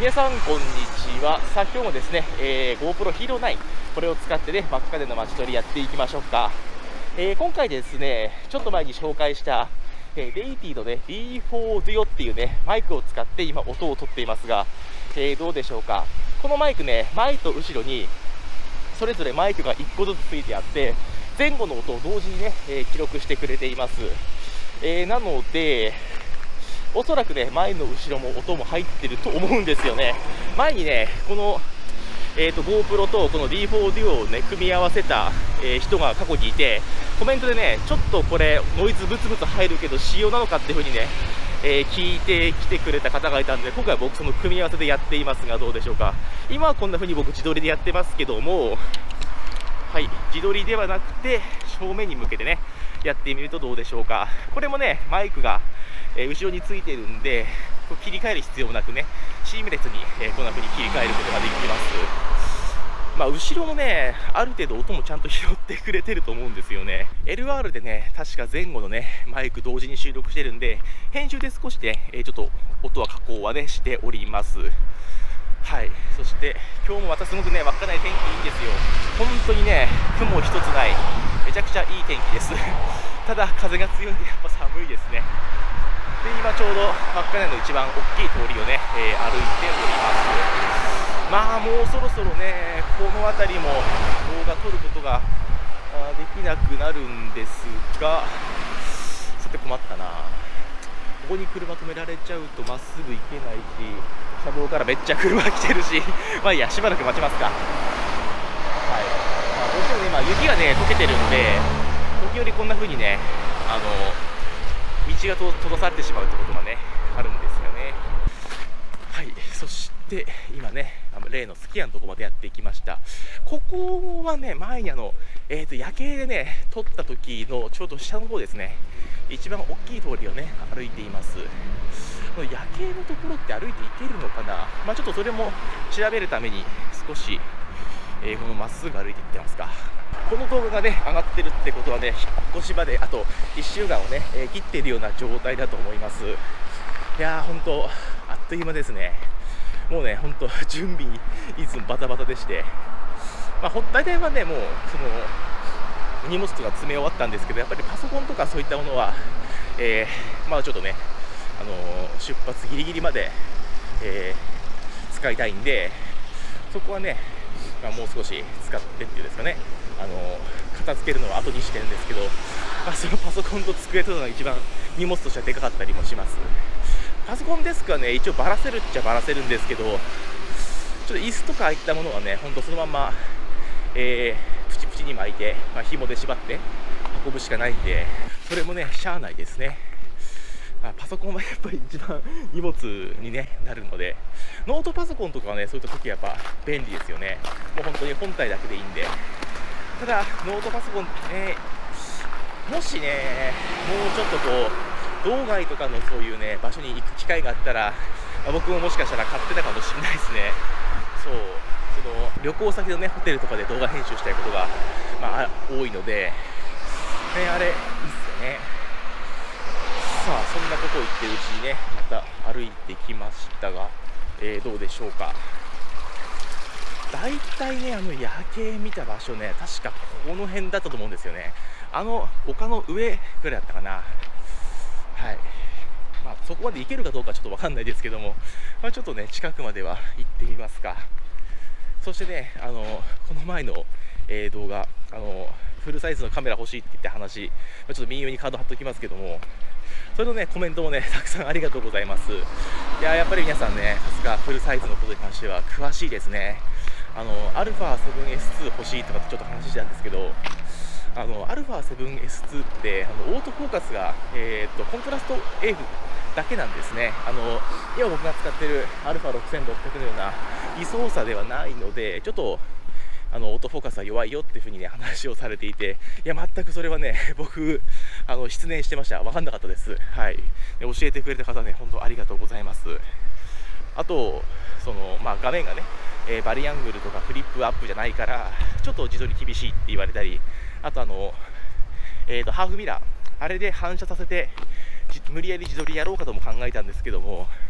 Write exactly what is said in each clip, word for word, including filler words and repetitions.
皆さんこんにちは。さあ今日もですね、えー、GoPro Hero ナインこれを使ってね真っ赤での街撮りやっていきましょうか。えー、今回ですねちょっと前に紹介した、えー、レイティのね ディーフォー Duo っていうねマイクを使って今音を取っていますが、えー、どうでしょうか。このマイクね前と後ろにそれぞれマイクがいっこずつついてあって前後の音を同時にね、えー、記録してくれています。えー、なのでおそらくね前の後ろも音も入ってると思うんですよね。前にねこの、えー、と GoPro とこの ディーフォー Duo をね組み合わせた、えー、人が過去にいてコメントでねちょっとこれノイズブツブツ入るけど仕様なのかっていう風にね、えー、聞いてきてくれた方がいたんで今回は僕その組み合わせでやっていますがどうでしょうか。今はこんな風に僕自撮りでやってますけども、はい自撮りではなくて正面に向けてねやってみるとどうでしょうか。これもねマイクがえー、後ろについているんでこう切り替える必要もなくねシームレスに、えー、こんな風に切り替えることができます。まあ、後ろもねある程度音もちゃんと拾ってくれてると思うんですよね。 エルアール でね確か前後のねマイク同時に収録してるんで編集で少しね、えー、ちょっと音は加工はねしております。はい、そして今日もまたすごくね稚内天気いいんですよ。本当にね雲一つないめちゃくちゃいい天気ですただ風が強いんでやっぱ寒いですね。で今ちょうど稚内の一番大きい通りをね、えー、歩いております。まあもうそろそろねこの辺りも動画撮ることができなくなるんですが、さて困ったな。ここに車止められちゃうとまっすぐ行けないし車道からめっちゃ車来てるしまあいいやしばらく待ちますか。はい、まあ、どうしてもね今雪がね溶けてるんで時折こんな風にねあの道が閉ざされてしまうってことがねあるんですよね。はい、そして今ねあの例のすき家のところまでやっていきました。ここはね前にあの、えー、と夜景でね撮った時のちょうど下の方ですね一番大きい通りをね歩いています。この夜景のところって歩いていけるのかな。まあちょっとそれも調べるために少し、えー、このまっすぐ歩いていってますか。この動画がね上がってるってことはね引っ越し場であといっしゅうかんをね、えー、切っているような状態だと思います。いやー本当あっという間ですね。もうね本当準備いつもバタバタでして、まあ、大体はねもうその荷物とか詰め終わったんですけどやっぱりパソコンとかそういったものは、えー、まだちょっとね、あのー、出発ギリギリまで、えー、使いたいんでそこはね、まあ、もう少し使ってっていうんですかねあの片付けるのは後にしてるんですけど、まあ、そのパソコンと机というのが一番荷物としてはでかかったりもします。パソコンデスクはね一応バラせるっちゃバラせるんですけどちょっと椅子とかああいったものはねほんとそのまま、えー、プチプチに巻いて、まあ、紐で縛って運ぶしかないんでそれもねしゃあないですね。まあ、パソコンはやっぱり一番荷物に、ね、なるのでノートパソコンとかはねそういった時はやっぱ便利ですよね。もう本当に本体だけでいいんで。ただノートパソコンってねもしねもうちょっとこう道外とかのそういうね場所に行く機会があったら、まあ、僕ももしかしたら買ってたかもしれないですね。そうその旅行先のねホテルとかで動画編集したいことが、まあ、多いので、ね、あれいいっすよね。さあそんなことを言ってるうちにねまた歩いてきましたが、えー、どうでしょうか。大体ねあの夜景見た場所ね確かこの辺だったと思うんですよね。あの丘の上ぐらいだったかな。はい、まあ、そこまで行けるかどうかちょっと分かんないですけども、まあ、ちょっとね近くまでは行ってみますか。そしてねあのこの前の、えー、動画あのフルサイズのカメラ欲しいって言って話、まあ、ちょっと右上にカード貼っておきますけどもそれのねコメントもねたくさんありがとうございます。いややっぱり皆さんねさすがフルサイズのことに関しては詳しいですね。あの アルファセブンエスツー 欲しいとかってちょっと話したんですけどあの アルファセブンエスツー ってあのオートフォーカスが、えー、とコントラスト エフ だけなんですね。あの今僕が使っている アルファろくせんろっぴゃく のような位操作ではないのでちょっとあのオートフォーカスは弱いよっていう風にね話をされていていや全くそれはね僕あの失念してました。分かんなかったです。はい、で教えてくれた方ね本当ありがとうございます。あとその、まあ、画面がね、えー、バリアングルとかフリップアップじゃないからちょっと自撮り厳しいって言われたりあとあの、えー、とハーフミラーあれで反射させて無理やり自撮りやろうかとも考えたんですけども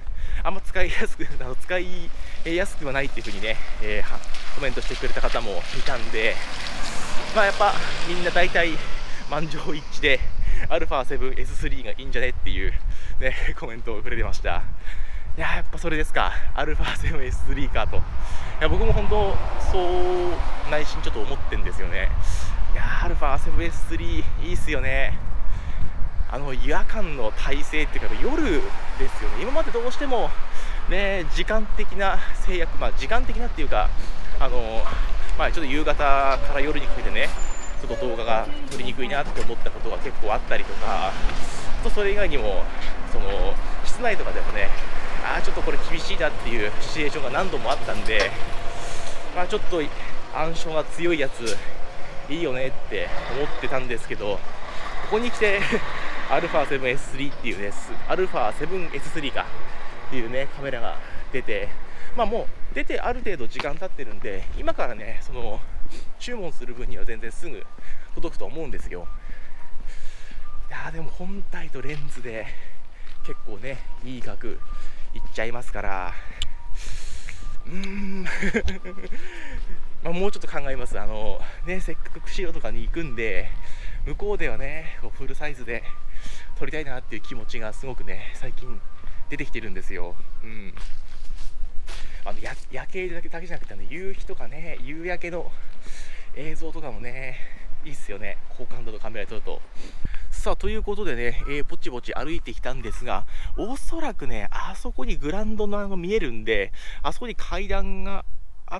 あんま使いやすくあの使いやすくはないっていう風にね、えー、コメントしてくれた方もいたんで、まあ、やっぱみんな大体満場一致で アルファセブンエススリー がいいんじゃねっていう、ね、コメントをくれてました。いややっぱそれですか、アルファセブンエススリー かと。いや僕も本当そう内心ちょっと思ってんですよね。いやアルファセブンエススリー いいっすよね。あの夜間の体制っていうか夜ですよね。今までどうしてもね時間的な制約、まあ時間的なっていうか、あのまあちょっと夕方から夜にかけてねちょっと動画が撮りにくいなって思ったことが結構あったりとか、とそれ以外にもその室内とかでもね、あーちょっとこれ厳しいなっていうシチュエーションが何度もあったんで、まあ、ちょっと暗証が強いやついいよねって思ってたんですけど、ここに来てアルファセブンエススリー っていうね、アルファセブンエススリー かっていうねカメラが出て、まあもう出てある程度時間経ってるんで、今からねその注文する分には全然すぐ届くと思うんですよ。いやーでも本体とレンズで結構ねいい額いっちゃいますから、うーんまあもうちょっと考えます。あのねせっかく釧路とかに行くんで、向こうではねこうフルサイズで撮りたいなっていう気持ちがすごくね最近出てきてるんですよ。うん、あのや夜景だけだけじゃなくて、あの夕日とかね夕焼けの映像とかもねいいっすよね、高感度のカメラで撮ると。さあということでね、えー、ぼちぼち歩いてきたんですが、おそらくねあそこにグラウンドのあの見えるんで、あそこに階段があって、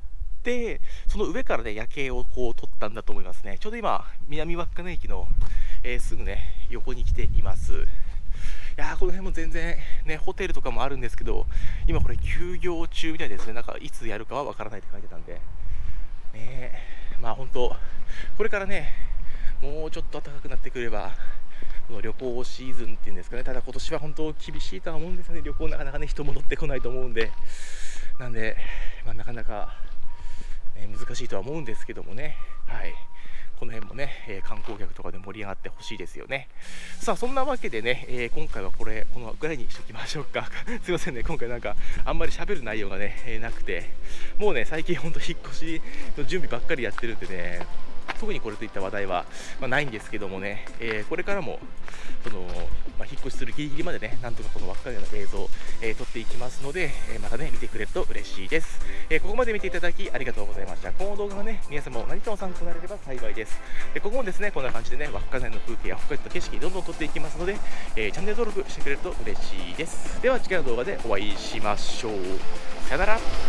その上からね夜景をこう撮ったんだと思いますね。ちょうど今南稚内駅の、えー、すぐね横に来ています。いやーこの辺も全然ねホテルとかもあるんですけど、今これ休業中みたいですね。なんかいつやるかはわからないって書いてたんでね、まあ本当これからねもうちょっと暖かくなってくればこの旅行シーズンっていうんですかね。ただ今年は本当厳しいとは思うんですよね。旅行なかなかね人も乗ってこないと思うんで、なんで、まあ、なかなか、ね、難しいとは思うんですけどもね、はい、この辺もね、えー、観光客とかで盛り上がってほしいですよね。さあそんなわけでね、えー、今回はこれこのぐらいにしときましょうかすいませんね、今回なんかあんまり喋る内容がね、えー、なくて、もうね最近ほんと引っ越しの準備ばっかりやってるんでね、特にこれといった話題は、まあ、ないんですけどもね、えー、これからもその、まあ、引っ越しするギリギリまでねなんとかこの稚内の映像を、えー、撮っていきますので、えー、またね見てくれると嬉しいです。えー、ここまで見ていただきありがとうございました。この動画がね皆様も何かの参考になれれば幸いです。でここもですねこんな感じでね稚内の風景や北海道の景色どんどん撮っていきますので、えー、チャンネル登録してくれると嬉しいです。では次回の動画でお会いしましょう。さよなら。